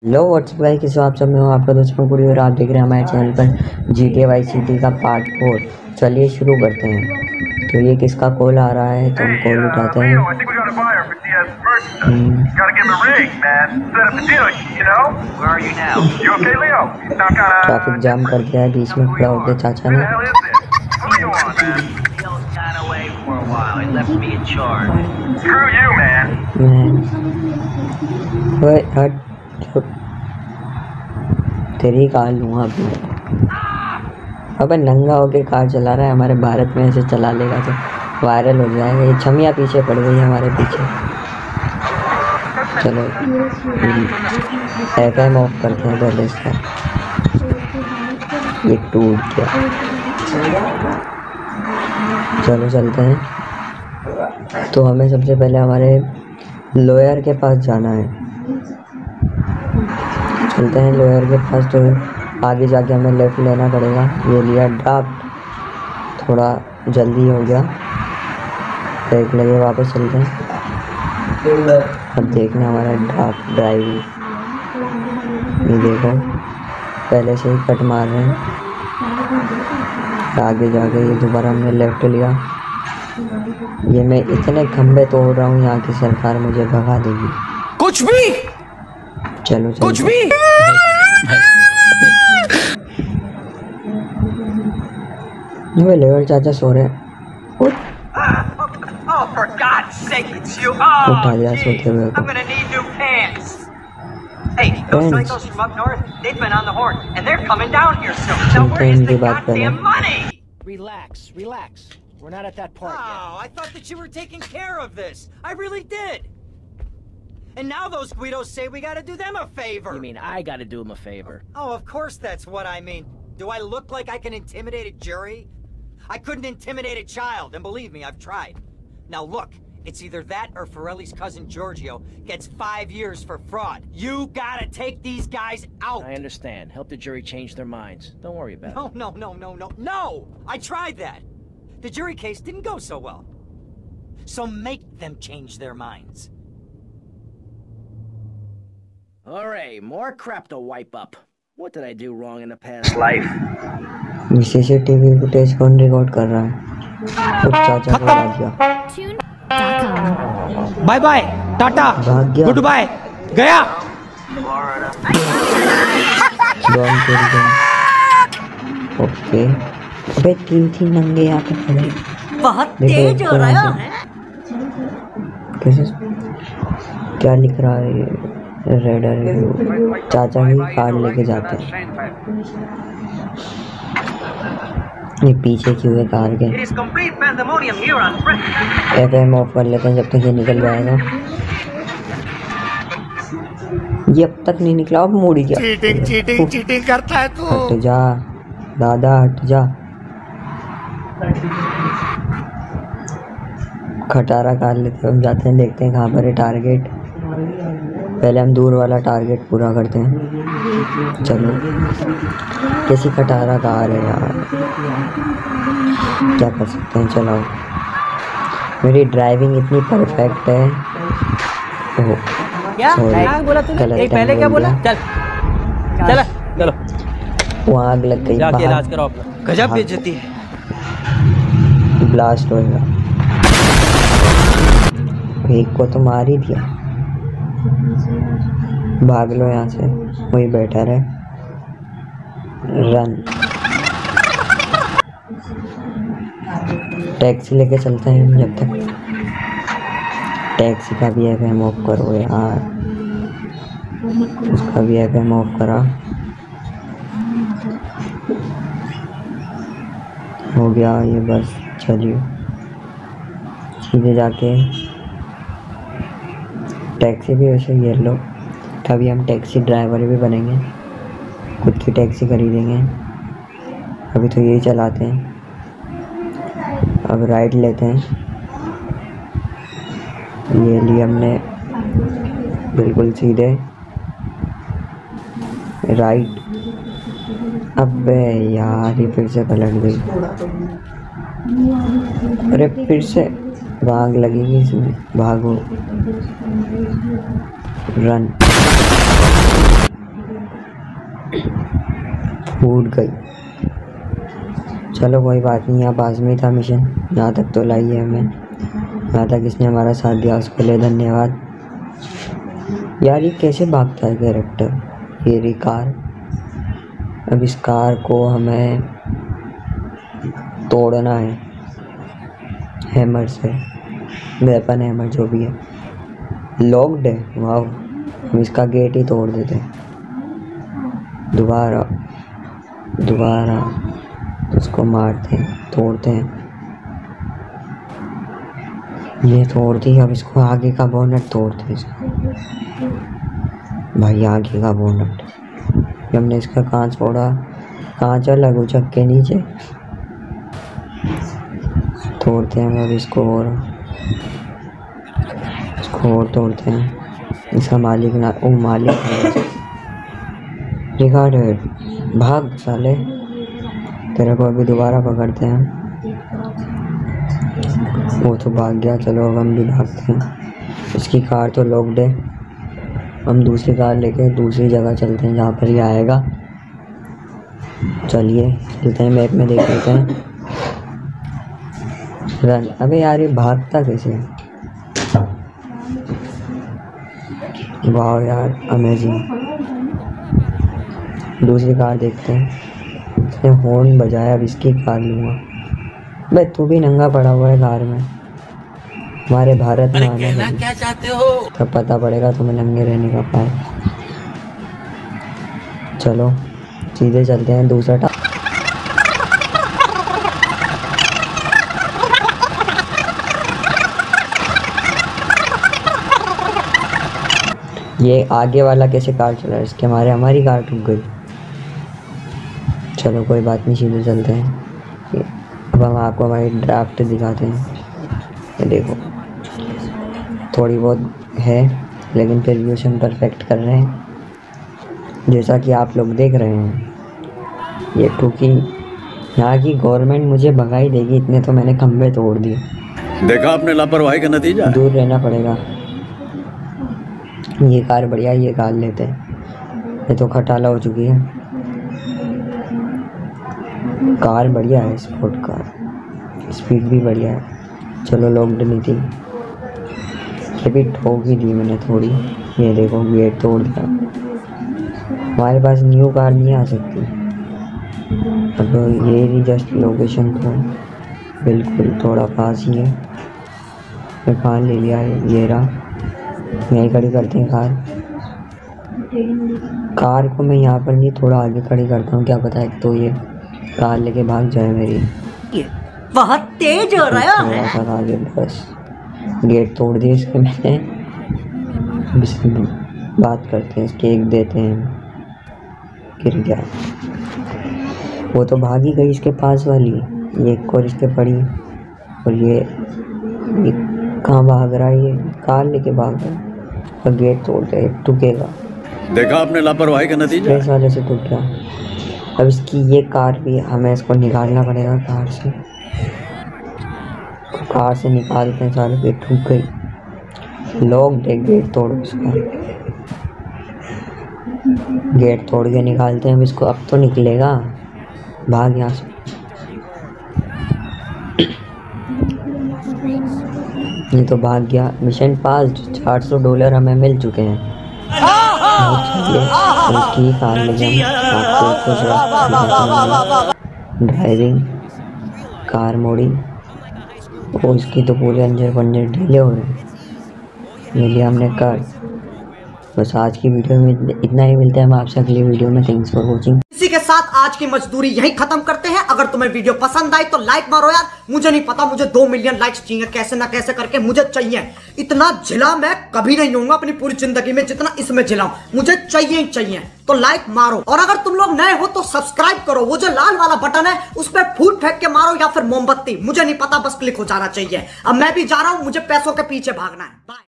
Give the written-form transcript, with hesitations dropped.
Hello what's up guys, कैसे हो आप सब। मैं हूं आपका दोस्त पंकुड़ी और आप देख रहे हैं हमारे चैनल पर GTA वाई सिटी का पार्ट 4। चलिए शुरू करते हैं। तो ये किसका कॉल आ रहा है तो हम कॉल उठाते हैं। ट्रैफिक जाम कर दिया है, बीच में खड़ा होकर चाचा ने। हट तेरी कार लूँगा अभी। अबे नंगा होके कार चला रहा है, हमारे भारत में ऐसे चला लेगा तो वायरल हो जाएगा। ये छमिया पीछे पड़ गई है हमारे पीछे। चलो FM ऑफ करते हैं पहले इसका। ये टूट गया। चलो चलते हैं। तो हमें सबसे पहले हमारे लॉयर के पास जाना है। चलते हैं लॉयर के पास। तो आगे जाके हमें लेफ्ट लेना पड़ेगा। ये लिया ड्राफ्ट, थोड़ा जल्दी हो गया। ब्रेक लगे वापस चलते हैं। अब देखना हमारा ड्राफ्ट ड्राइव। ये देखो पहले से ही कट मार रहे हैं। आगे जाके ये दोबारा हमने लेफ्ट लिया। ये मैं इतने खंबे तोड़ रहा हूँ, यहाँ की सरकार मुझे भगा देगी। कुछ भी चलो कुछ भी लेवर चाचा सो रहे हैं। उठा दिया सोते हुए को। चलते हैं इनकी बात पहले। Relax, relax. We're not at that part yet. Oh, I thought that you were taking care of this. I really did. And now those Guidos say we gotta do them a favor. You mean I gotta do him a favor? Oh, of course that's what I mean. Do I look like I can intimidate a jury? I couldn't intimidate a child, and believe me, I've tried. Now look, it's either that or Forelli's cousin Giorgio gets 5 years for fraud. You gotta take these guys out. I understand. Help the jury change their minds. Don't worry about it. No! I tried that. The jury case didn't go so well. So make them change their minds. Alright, more crap to wipe up. What did I do wrong in the past life? CCTV footage कौन record कर रहा है? तो चाचा को उड़ा दिया। Bye bye, tata, good bye, गया। ओके, अबे तीन नंगे यहाँ पे खड़े। बहुत तेज हो रहा है। कैसे? क्या लिख रहा है ये? रेडर चाचा ही कार्ड लेके जाते हैं। ये पीछे क्यों है कार के? FM ऑफ कर लेते हैं जब तक ये निकल जाएगा। ये अब तक नहीं निकला, अब मुड़ गया। चीटिंग करता है तू। हट जा दादा, हट जा। खटारा कार लेते हम जाते हैं, देखते हैं कहाँ पर है टारगेट। पहले हम दूर वाला टारगेट पूरा करते हैं। चलो कैसी खटारा कार है यार, क्या कर सकते हैं। चलो मेरी ड्राइविंग इतनी परफेक्ट है। ओह क्या बोला तूने? पहले क्या बोला? चलो वहाँ आग लग गई। जाके इलाज कराओ अपना। गजब बेइज्जती है। ब्लास्ट होएगा। एक को तो मार ही दिया। भाग लो यहाँ से, वही बेटर है। रन। टैक्सी लेके चलते हैं जब तक। टैक्सी का भी FM ऑफ करो यार, उसका भी FM ऑफ करा। हो गया ये, बस चलिए सीधे जाके टैक्सी भी वैसे ये लो। कभी हम टैक्सी ड्राइवर भी बनेंगे, खुद की टैक्सी खरीदेंगे। अभी तो यही चलाते हैं। अब राइट लेते हैं। ये लिए हमने बिल्कुल सीधे राइट। अबे यार ये फिर से पलट गई। अरे फिर से भाग लगेगी इसमें। भागो, रन। फूट गई। चलो कोई बात नहीं, यहाँ पास में था मिशन, यहाँ तक तो लाई है हमें। यहाँ तक इसने हमारा साथ दिया, उसके लिए धन्यवाद। यार ये कैसे भागता है कैरेक्टर, ये रही कार। अब इस कार को हमें तोड़ना है हैमर से, वेपन हैमर जो भी है। लॉक्ड है, वाह। हम इसका गेट ही तोड़ देते हैं। दोबारा उसको मारते हैं, तोड़ते हैं। ये तोड़ दी। अब इसको आगे का बोनट तोड़ते हैं इसका। भाई आगे का बोनट, हमने इसका कांच फोड़ा, कांच अलग उचक के नीचे तोड़ते हैं। अब इसको और तोड़ते हैं। इसका मालिक ना, ओ मालिक रिकॉर्डेड। भाग साले, तेरे को अभी दोबारा पकड़ते हैं। वो तो भाग गया, चलो अब हम भी भागते हैं। इसकी कार तो लॉक्ड है, हम दूसरी कार लेके दूसरी जगह चलते हैं जहाँ पर ये आएगा। चलिए चलते हैं, मैप में देख लेते हैं। रन। अबे यार ये भागता कैसे है? वाह यार अमेजिंग। दूसरी कार देखते हैं। इसने हॉर्न बजाया, अब इसकी कार लूँगा। भाई तू भी नंगा पड़ा हुआ है कार में, हमारे भारत में आना क्या चाहते हो? तब पता पड़ेगा तुम्हें नंगे रहने का पाए। चलो सीधे चलते हैं दूसरा ये आगे वाला कैसे कार चला, इसके हमारे हमारी कार ठुक गई। चलो कोई बात नहीं, सीधे चलते हैं। अब हम आपको हमारी ड्राफ्ट दिखाते हैं। ये देखो थोड़ी बहुत है, लेकिन फिर भी उसे हम परफेक्ट कर रहे हैं, जैसा कि आप लोग देख रहे हैं। ये क्योंकि यहाँ की गवर्नमेंट मुझे भगाई देगी, इतने तो मैंने खंभे तोड़ दिए। देखा आपने लापरवाही का नतीजा। दूर रहना पड़ेगा। ये कार बढ़िया, ये कार लेते हैं। ये तो खटाला हो चुकी है। कार बढ़िया है, स्पोर्ट कार, स्पीड भी बढ़िया है। चलो लॉक्ड नहीं थी, ये भी ठोक ही दी मैंने थोड़ी। ये देखो गेट तोड़ दिया। हमारे पास न्यू कार नहीं आ सकती। अब ये ही जस्ट लोकेशन तो बिल्कुल थोड़ा पास ही है। मैं कार ले लिया है, ये रहा। यहीं खड़ी करते हैं कार को मैं यहाँ पर नहीं, थोड़ा आगे खड़ी करता हूँ। क्या पता है तो ये कार लेके भाग जाए मेरी। बहुत तेज हो रहा है। थोड़ा सा आगे, बस गेट तोड़ दिए इसके मैंने। बात करते हैं, केक देते हैं। गिर गया, वो तो भागी गई इसके पास वाली। ये एक और इसके पड़ी, और ये कहाँ भाग रहा है? ये कार लेके भाग रहा है और गेट तोड़ दिया, टूकेगा। देखा आपने लापरवाही का नतीजा। इस वाले से टूट गया। अब इसकी ये कार भी हमें इसको निकालना पड़ेगा कार से। कार से निकालते हैं सारे। गेट टूट गई, लॉक्ड है, गेट तोड़ो इसका। गेट तोड़ के निकालते हैं हम इसको। अब तो निकलेगा, भाग यहाँ से। ये तो भाग गया। मिशन पास। $400 हमें मिल चुके हैं। उसकी कार लेके ड्राइविंग कार मोड़ी, और उसकी तो पूरे अंजर पंजर ढीले हो रहे। ये लिया हमने कार। बस आज की वीडियो में इतना ही। मिलता है हम आपसे अगली वीडियो में। Thanks for watching. इसी के साथ आज की मजदूरी यही खत्म करते हैं। अगर तुम्हें वीडियो पसंद आई तो लाइक मारो यार। मुझे नहीं पता, मुझे 2 मिलियन लाइक्स चाहिए, कैसे ना कैसे करके मुझे चाहिए। इतना झिला मैं कभी नहीं होऊंगा अपनी पूरी जिंदगी में जितना इसमें झिलाऊं। मुझे चाहिए ही चाहिए, तो लाइक मारो। और अगर तुम लोग नए हो तो सब्सक्राइब करो। वो जो लाल वाला बटन है उस पर फूट फेंक के मारो, या फिर मोमबत्ती, मुझे नहीं पता, बस क्लिक हो जाना चाहिए। अब मैं भी जा रहा हूं, मुझे पैसों के पीछे भागना है। बाय।